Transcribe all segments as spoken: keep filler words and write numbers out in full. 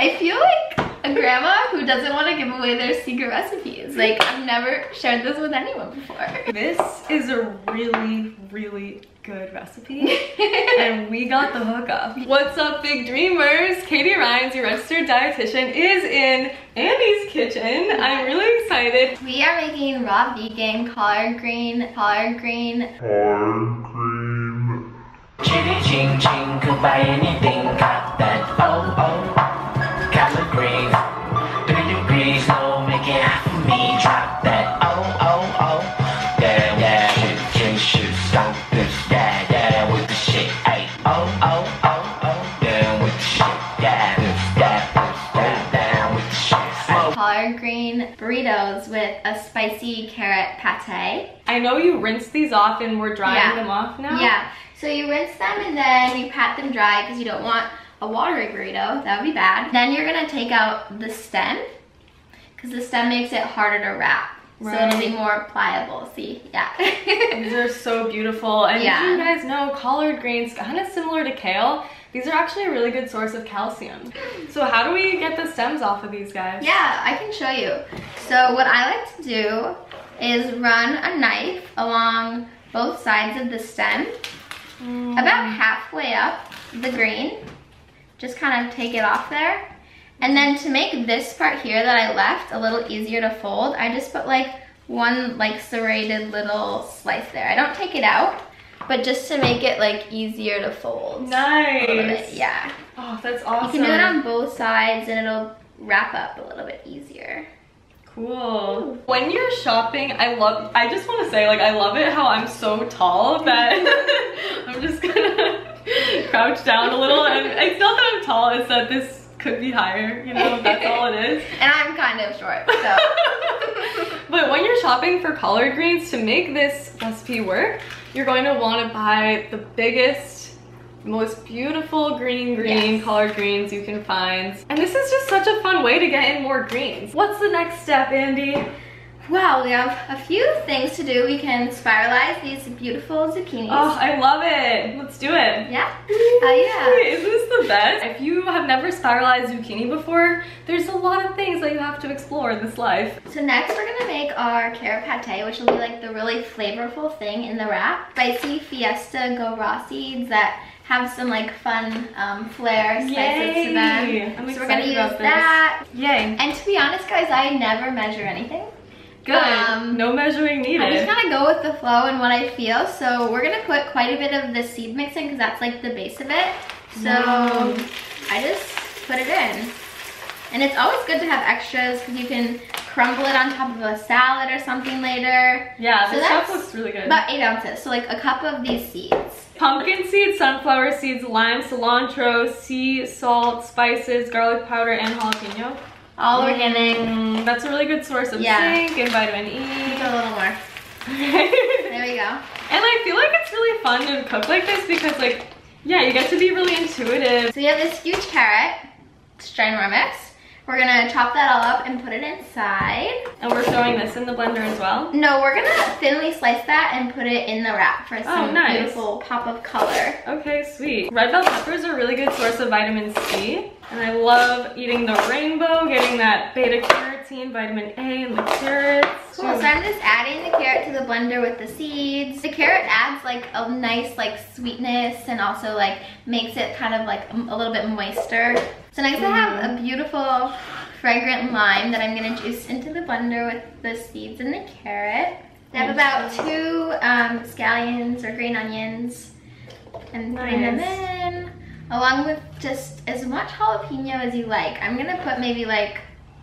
I feel like a grandma who doesn't want to give away their secret recipes. Like, I've never shared this with anyone before. This is a really, really good recipe, and we got the hookup. What's up, big dreamers? Katie Rhines, your registered dietitian, is in Andy's kitchen. I'm really excited. We are making raw vegan collard green, collard green. Collard green. Chitty ching ching, could buy anything, got that. Oh oh, collard green. Three degrees low, make it hot for me. Drop that. Oh oh oh, yeah yeah. Chitty ching shoot, stop this. Yeah yeah, with the shit. Ay. Oh oh oh oh, down with the shit. Yeah this, yeah this, yeah down with the shit. Smoke. Collard green burritos with a spicy carrot pate. I know you rinse these off and we're drying Yeah. them off now. Yeah. So you rinse them and then you pat them dry because you don't want a watery burrito. That would be bad. Then you're gonna take out the stem because the stem makes it harder to wrap. Right. So it'll be more pliable. See, yeah. These are so beautiful. And Yeah. did you guys know collard greens, kind of similar to kale, these are actually a really good source of calcium. So how do we get the stems off of these guys? Yeah, I can show you. So what I like to do is run a knife along both sides of the stem, Mm. about halfway up the green. Just kind of take it off there. And then to make this part here that I left a little easier to fold, I just put like one like serrated little slice there. I don't take it out, but just to make it like easier to fold. Nice. A little bit, yeah. Oh, that's awesome. You can do it on both sides and it'll wrap up a little bit easier. Cool. When you're shopping, I love, I just want to say, like, I love it how I'm so tall that I'm just gonna crouch down a little. And it's not that I'm tall, it's that this could be higher, you know, that's all it is. And I'm kind of short, so. But when you're shopping for collard greens, to make this recipe work, you're going to want to buy the biggest, most beautiful green green Yes. collard greens you can find. And this is just such a fun way to get in more greens. What's the next step, Andy? Well, we have a few things to do. We can spiralize these beautiful zucchinis. Oh, I love it. Let's do it. Yeah? Oh, yeah. Isn't this the best? If you have never spiralized zucchini before, there's a lot of things that you have to explore in this life. So next we're gonna make our carrot pate, which will be like the really flavorful thing in the wrap. Spicy Fiesta Go Raw seeds that have some like fun um, flair spices Yay. to them. I'm so we're gonna excited use about this. that. Yay. And to be honest, guys, I never measure anything. Good. Um, no measuring needed. I just kind of go with the flow and what I feel. So we're gonna put quite a bit of the seed mix in because that's like the base of it. So Nice. I just put it in. And it's always good to have extras because you can crumble it on top of a salad or something later. Yeah, So this stuff that's looks really good. About eight ounces, so like a cup of these seeds. Pumpkin seeds, sunflower seeds, lime, cilantro, sea salt, spices, garlic powder, and jalapeno. All organic. Mm, that's a really good source of Yeah. zinc and vitamin Put E. a little more. There we go. And I feel like it's really fun to cook like this because, like, yeah, you get to be really intuitive. So we have this huge carrot. It's ginormous. We're gonna chop that all up and put it inside. And we're throwing this in the blender as well. No, we're gonna thinly slice that and put it in the wrap for some Oh, nice. beautiful pop of color. Okay, sweet. Red bell peppers are a really good source of vitamin C. And I love eating the rainbow, getting that beta carotene, vitamin A, and the carrots. Cool, so I'm just adding the carrot to the blender with the seeds. The carrot adds like a nice like sweetness and also like makes it kind of like a little bit moister. So next I have a beautiful fragrant lime that I'm gonna juice into the blender with the seeds and the carrot. I have about two um, scallions or green onions and putting them Nice. in along with just as much jalapeno as you like. I'm gonna put maybe like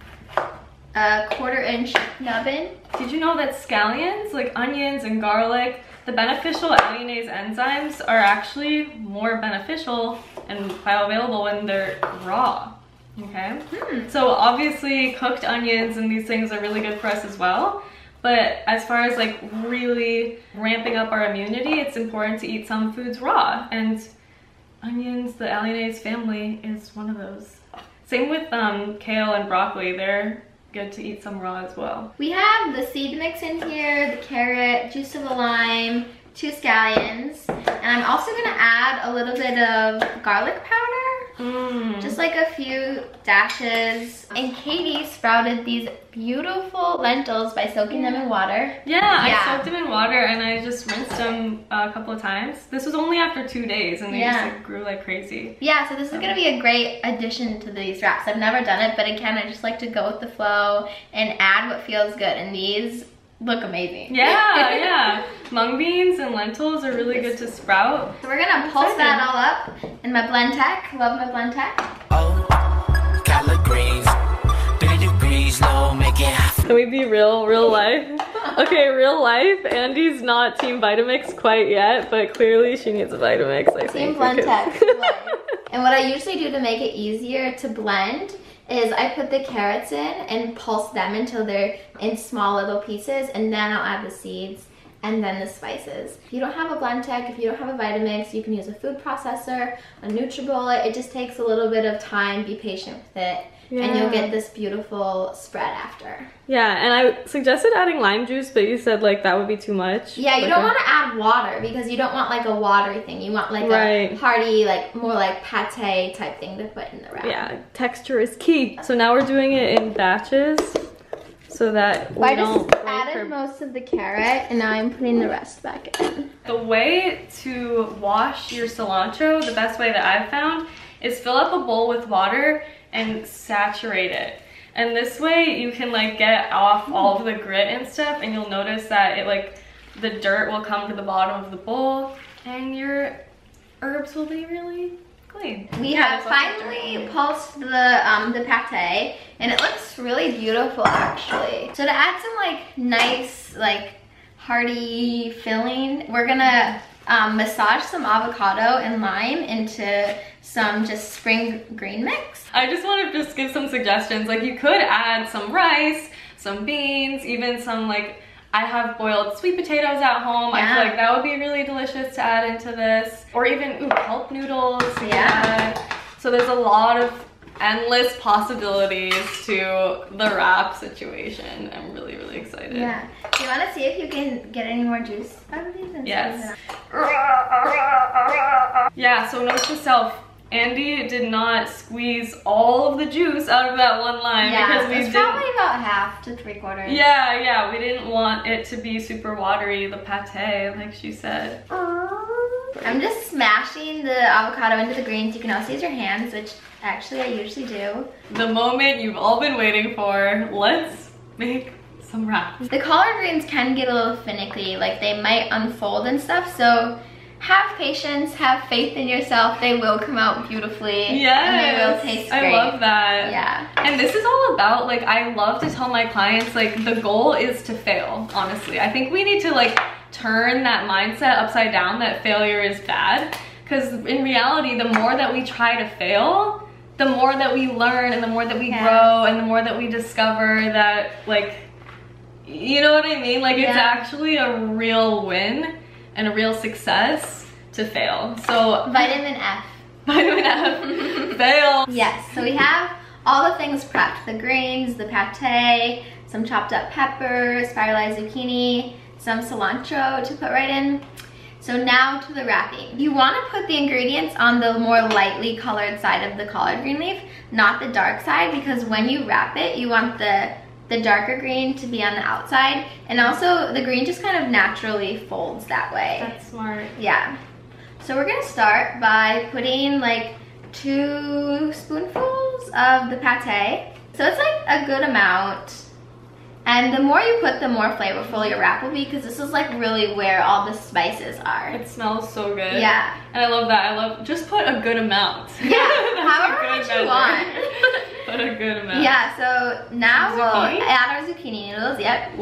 a quarter inch nubbin. Did you know that scallions, like onions and garlic, the beneficial alliinase enzymes are actually more beneficial and bioavailable when they're raw, okay? Hmm. So obviously cooked onions and these things are really good for us as well. But as far as like really ramping up our immunity, it's important to eat some foods raw. And onions, the alliinase family, is one of those. Same with um, kale and broccoli. They're good to eat some raw as well. We have the seed mix in here, the carrot, juice of a lime, two scallions, and I'm also gonna add a little bit of garlic powder. Mm. Just like a few dashes. And Katie sprouted these beautiful lentils by soaking them in water. Yeah, Yeah. I soaked them in water and I just rinsed them a couple of times. This was only after two days and they Yeah. just like, grew like crazy. Yeah, so this is gonna be a great addition to these wraps. I've never done it, but again, I just like to go with the flow and add what feels good. And these look amazing. Yeah, yeah. Mung beans and lentils are really good to sprout. So we're gonna pulse that all up in my blend tech. Love my blend tech. Oh, collard greens, three degrees low, make it hot. Can we be real, real life? Okay, real life. Andy's not Team Vitamix quite yet, but clearly she needs a Vitamix, I think. Team blend because- tech. And what I usually do to make it easier to blend is I put the carrots in and pulse them until they're in small little pieces, and then I'll add the seeds and then the spices. If you don't have a blend tech, if you don't have a Vitamix, you can use a food processor, a NutriBullet. It just takes a little bit of time. Be patient with it. And you'll Yeah. get this beautiful spread after. Yeah, and I suggested adding lime juice, but you said like that would be too much. Yeah, you Like don't a- want to add water because you don't want like a watery thing. You want like Right. a hearty, like more like pate type thing to put in the wrap. Yeah, texture is key. So now we're doing it in batches so that we I don't just break added her- most of the carrot and now I'm putting the rest back in. The way to wash your cilantro, the best way that I've found, is fill up a bowl with water and saturate it. And this way you can like get off all of the grit and stuff, and you'll notice that it like the dirt will come to the bottom of the bowl and your herbs will be really clean. We Yeah, have there's lots of finally dirt. pulsed the um, the pate and it looks really beautiful actually. So to add some like nice like hearty filling, we're gonna um, massage some avocado and lime into some just spring green mix. I just want to just give some suggestions. Like you could add some rice, some beans, even some like, I have boiled sweet potatoes at home. I Yeah. feel like that would be really delicious to add into this. Or even, ooh, kelp noodles. Yeah. So there's a lot of endless possibilities to the wrap situation. I'm really, really excited. Yeah. Do you want to see if you can get any more juice out of these? And Yes. squeeze it out? Yeah, so note to self, Andy did not squeeze all of the juice out of that one lime Yeah, because we it's didn't. probably about half to three quarters. Yeah, yeah, we didn't want it to be super watery, the pate, like she said. I'm just smashing the avocado into the greens. You can also use your hands, which actually I usually do. The moment you've all been waiting for, let's make some wraps. The collard greens can get a little finicky, like they might unfold and stuff, so have patience, have faith in yourself. They will come out beautifully. Yes, And they will taste great. I love that. Yeah. And this is all about, like, I love to tell my clients, like, the goal is to fail, honestly. I think we need to, like, turn that mindset upside down that failure is bad. Because in reality, the more that we try to fail, the more that we learn and the more that we Yeah. grow and the more that we discover that, like, you know what I mean? Like, it's Yeah. actually a real win and a real success to fail. So, Vitamin F. vitamin F, fail. Yes, so we have all the things prepped. The greens, the pate, some chopped up peppers, spiralized zucchini, some cilantro to put right in. So now to the wrapping. You want to put the ingredients on the more lightly colored side of the collard green leaf, not the dark side, because when you wrap it, you want the the darker green to be on the outside, and also the green just kind of naturally folds that way. That's smart. Yeah. So we're gonna start by putting like two spoonfuls of the pate. So it's like a good amount. And the more you put, the more flavorful your wrap will be, because this is like really where all the spices are. It smells so good. Yeah. And I love that. I love, just put a good amount. Yeah, That's however a good much you measure. want. Put a good amount. Yeah, so now we'll Zucchini? add our zucchini noodles. Yep.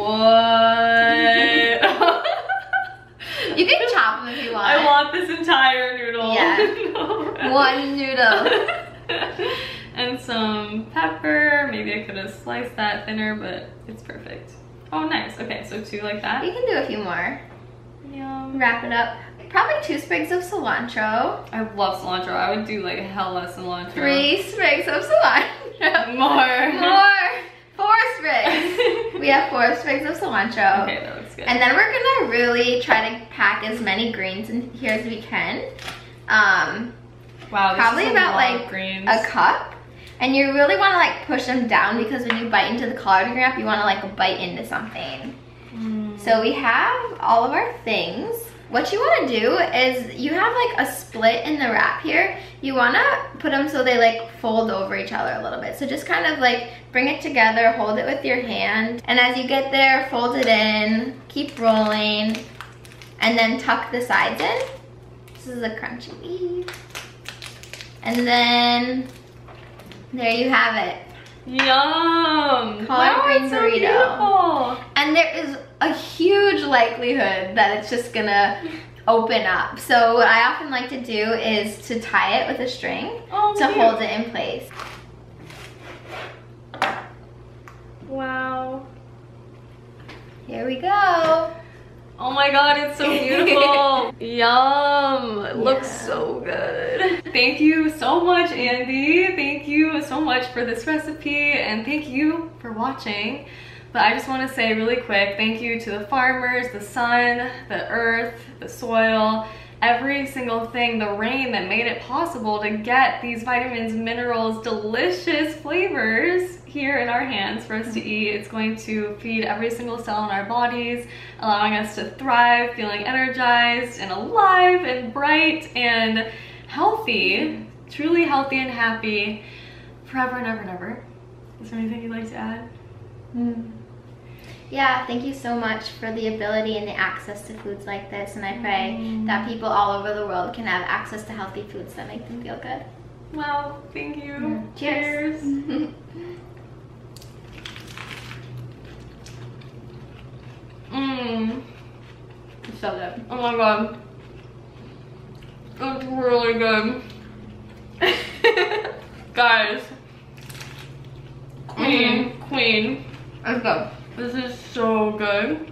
What? You can chop them if you want. I want this entire noodle. Yeah. No. One noodle. And some pepper. Maybe I could have sliced that thinner, but it's perfect. Oh, nice. Okay, so two like that. You can do a few more. Yum. Wrap it up. Probably two sprigs of cilantro. I love cilantro. I would do like hella cilantro. Three sprigs of cilantro. More. More. Four sprigs. We have four sprigs of cilantro. Okay, that looks good. And then we're gonna really try to pack as many greens in here as we can. Um, Wow, this probably is a about lot of like greens. a cup. And you really want to like push them down because when you bite into the collard green wrap, you want to like bite into something. Mm. So we have all of our things. What you want to do is you have like a split in the wrap here. You want to put them so they like fold over each other a little bit. So just kind of like bring it together, hold it with your hand. And as you get there, fold it in, keep rolling, and then tuck the sides in. This is a crunchy leaf. And then there you have it. Yum! Collard Wow, green it's so burrito. beautiful. And there is a huge likelihood that it's just gonna open up. So what I often like to do is to tie it with a string Oh, to cute. hold it in place. Wow. Here we go. Oh my god, it's so beautiful. Yum. It looks Yeah. so good. Thank you so much, Andy. Thank you so much for this recipe, and thank you for watching. But I just want to say really quick, thank you to the farmers, the sun, the earth, the soil, every single thing, the rain that made it possible to get these vitamins, minerals, delicious flavors here in our hands for us to eat. It's going to feed every single cell in our bodies, allowing us to thrive, feeling energized and alive and bright and healthy, truly healthy and happy forever and ever and ever. Is there anything you'd like to add? Mm. Yeah, thank you so much for the ability and the access to foods like this, and I pray Mm. that people all over the world can have access to healthy foods that make them feel good. Wow, thank you. Mm. Cheers. Mmm. It's so good. Oh my god. It's really good. Guys. Queen. Mm. Queen. It's good. This is so good.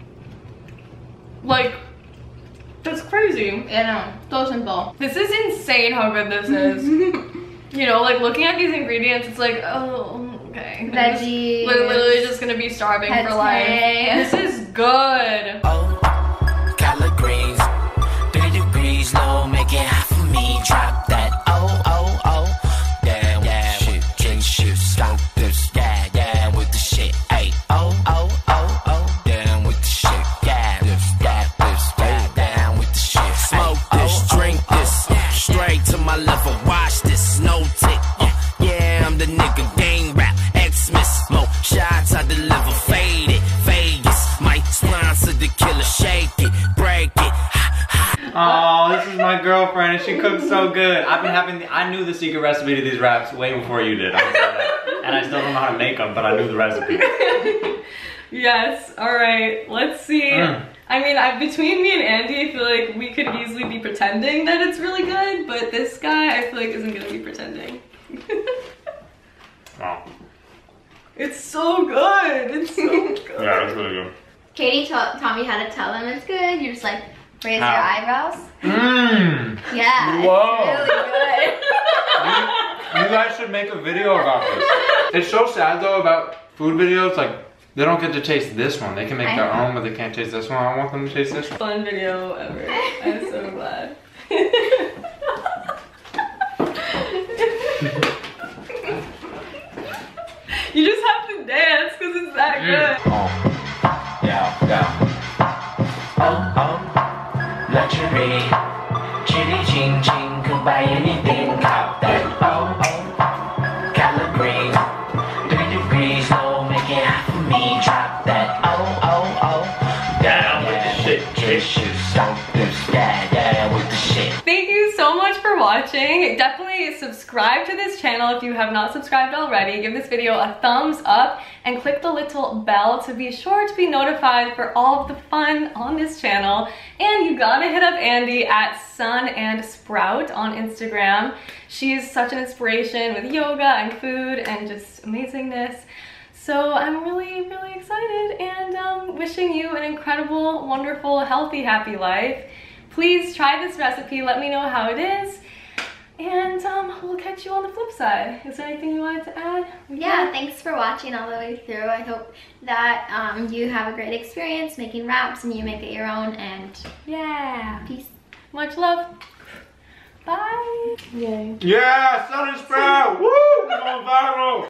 Like, that's crazy. You know, so simple. This is insane how good this is. You know, like looking at these ingredients, it's like, oh, okay. I'm just- Veggies. We're literally just gonna be starving for life. Pate. This is good. Oh, collard greens, three degrees low, make it hot for me. Drop that. Oh, oh, oh. Yeah, yeah, shit, shit, shit, stop this. Yeah, yeah, with the shit. Hey, oh, oh, oh, oh. Down with the shit. Yeah, this, that, this, yeah, down with the shit. Smoke this, drink this, straight to my level. Watch this, no tick. Uh, yeah, I'm the nigga, gang rap, Xmas. Mo shots I deliver, faded, Vegas. Might sponsor the killer, shake it, break it. Oh, this is my girlfriend and she cooks so good. I've been having, the, I knew the secret recipe to these wraps way before you did. I'll say that. And I still don't know how to make them, but I knew the recipe. Yes, alright, let's see. Mm. I mean, I, between me and Andy, I feel like we could easily be pretending that it's really good, but this guy, I feel like, isn't gonna be pretending. Oh, It's so good! It's so good. yeah, that's really good. Katie ta taught me how to tell them it's good. You just like raise How? your eyebrows. Mmm. Yeah, Whoa. it's really good. You, you guys should make a video about this. It's so sad though about food videos, like they don't get to taste this one. They can make I their know. own, but they can't taste this one. I want them to taste this one. Fun video ever. I'm so glad. You just have to dance because it's that good. Oh. Yeah, yeah. Oh, oh, luxury. Chitty ching ching, could buy anything. Cop that. Oh, oh, collard greens. Three degrees low, make it hot for me. Drop that. Oh, oh, oh. Down with the shit, shit, shit. Stop this. Yeah, yeah, with the shit. Thank you so much for watching. Definitely subscribe to this channel if you have not subscribed already. Give this video a thumbs up and click the little bell to be sure to be notified for all of the fun on this channel. And you gotta hit up Andy at Sun and Sprout on Instagram. She's such an inspiration with yoga and food and just amazingness. So I'm really, really excited and um, wishing you an incredible, wonderful, healthy, happy life. Please try this recipe, let me know how it is, and um, we'll catch you on the flip side. Is there anything you wanted to add? Yeah, thanks for watching all the way through. I hope that um, you have a great experience making wraps and you make it your own, and Yeah. peace. Much love. Bye. Yay. Yeah, Sun and Sprout. Woo! We're going viral.